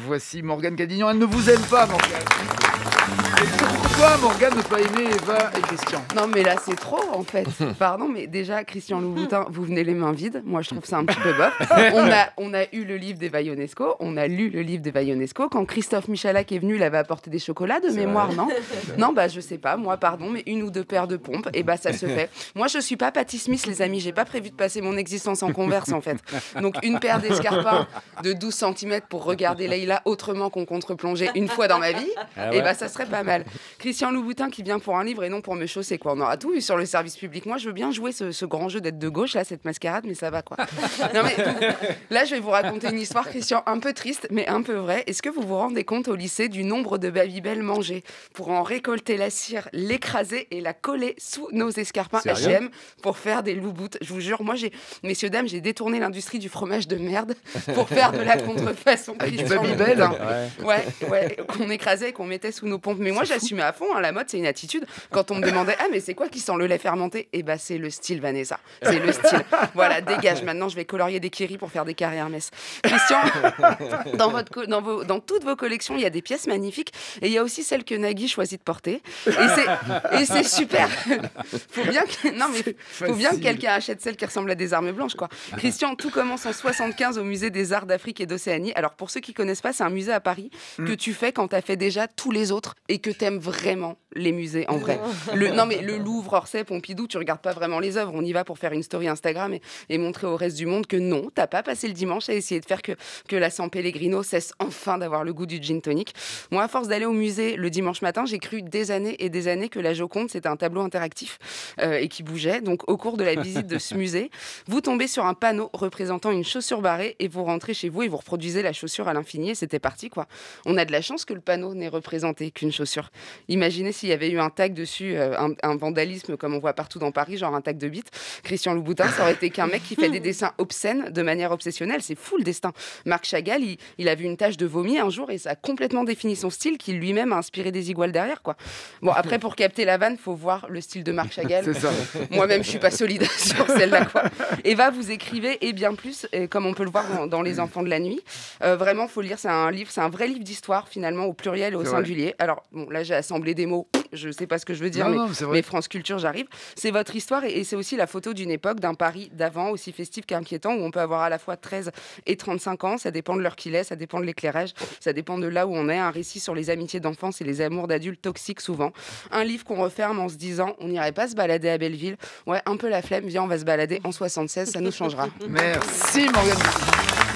Voici Morgane Cadignan. Elle ne vous aime pas, Morgane. Et pourquoi Morgane ne pas aimer Eva et Christian? Non, mais là, c'est trop, en fait. Pardon, mais déjà, Christian Louboutin, vous venez les mains vides. Moi, je trouve ça un petit peu bof. On a eu le livre d'Eva Ionesco. On a lu le livre d'Eva Ionesco. Quand Christophe Michalak est venu, il avait apporté des chocolats de mémoire, vrai. Non? Non, bah, je sais pas. Moi, pardon, mais une ou deux paires de pompes, et bah, ça se fait. Moi, je suis pas Patti Smith, les amis. J'ai pas prévu de passer mon existence en Converse, en fait. Donc, une paire d'escarpins de 12 cm pour regarder Leïla autrement qu'en contre-plongée une fois dans ma vie, et bah, ça serait pas mal. Christian Louboutin qui vient pour un livre et non pour me chausser, quoi. On aura tout vu sur le service public. Moi, je veux bien jouer ce grand jeu d'être de gauche, là, cette mascarade, mais ça va, quoi. Non, mais là, je vais vous raconter une histoire, Christian, un peu triste, mais un peu vraie. Est-ce que vous vous rendez compte au lycée du nombre de Babybel mangées pour en récolter la cire, l'écraser et la coller sous nos escarpins H&M pour faire des louboutes? Je vous jure, moi, messieurs, dames, j'ai détourné l'industrie du fromage de merde pour faire de la contrefaçon. Avec Babybel, hein. Ouais, qu'on écrasait et qu'on mettait sous nos pompes. Mais moi, j'assumais à fond, hein, la mode, c'est une attitude. Quand on me demandait, ah, mais c'est quoi qui sent le lait fermenté? Eh ben, c'est le style, Vanessa. C'est le style. Voilà, dégage. Maintenant, je vais colorier des kéris pour faire des carrés Hermès. Christian, dans toutes vos collections, il y a des pièces magnifiques. Et il y a aussi celles que Nagui choisit de porter. Et c'est super. Faut bien que quelqu'un achète celles qui ressemblent à des armes blanches, quoi. Christian, tout commence en 75 au musée des Arts d'Afrique et d'Océanie. Alors, pour ceux qui connaissent pas, c'est un musée à Paris que tu fais quand tu as fait déjà tous les autres et que tu aimes vraiment les musées en vrai. Le Louvre, Orsay, Pompidou, tu regardes pas vraiment les œuvres. On y va pour faire une story Instagram et montrer au reste du monde que non, t'as pas passé le dimanche à essayer de faire que la San Pellegrino cesse enfin d'avoir le goût du gin tonic. Moi, à force d'aller au musée le dimanche matin, j'ai cru des années et des années que la Joconde, c'était un tableau interactif et qui bougeait. Donc, au cours de la visite de ce musée, vous tombez sur un panneau représentant une chaussure barrée et vous rentrez chez vous et vous reproduisez la chaussure à l'infini et c'était parti, quoi. On a de la chance que le panneau n'ait représenté qu'une chaussure. Imaginez s'il y avait eu un tag dessus, un vandalisme comme on voit partout dans Paris, genre un tag de bite. Christian Louboutin, ça aurait été qu'un mec qui fait des dessins obscènes de manière obsessionnelle. C'est fou le destin. Marc Chagall, il a vu une tache de vomi un jour et ça a complètement défini son style, qui lui-même a inspiré des iguales derrière, quoi. Bon, après, pour capter la vanne, faut voir le style de Marc Chagall. C'est ça. Moi-même, je suis pas solide sur celle-là, quoi. Eva, vous écrivez et bien plus, comme on peut le voir dans Les Enfants de la Nuit. Vraiment, faut lire. C'est un vrai livre d'histoire finalement au pluriel et au singulier. Alors bon, là, j'ai assemblé des mots. Je sais pas ce que je veux dire, mais France Culture, j'arrive. C'est votre histoire et c'est aussi la photo d'une époque, d'un Paris d'avant, aussi festif qu'inquiétant, où on peut avoir à la fois 13 et 35 ans. Ça dépend de l'heure qu'il est, ça dépend de l'éclairage, ça dépend de là où on est. Un récit sur les amitiés d'enfance et les amours d'adultes toxiques souvent. Un livre qu'on referme en se disant, on n'irait pas se balader à Belleville. Ouais, un peu la flemme, viens, on va se balader en 76, ça nous changera. Merci Morgane.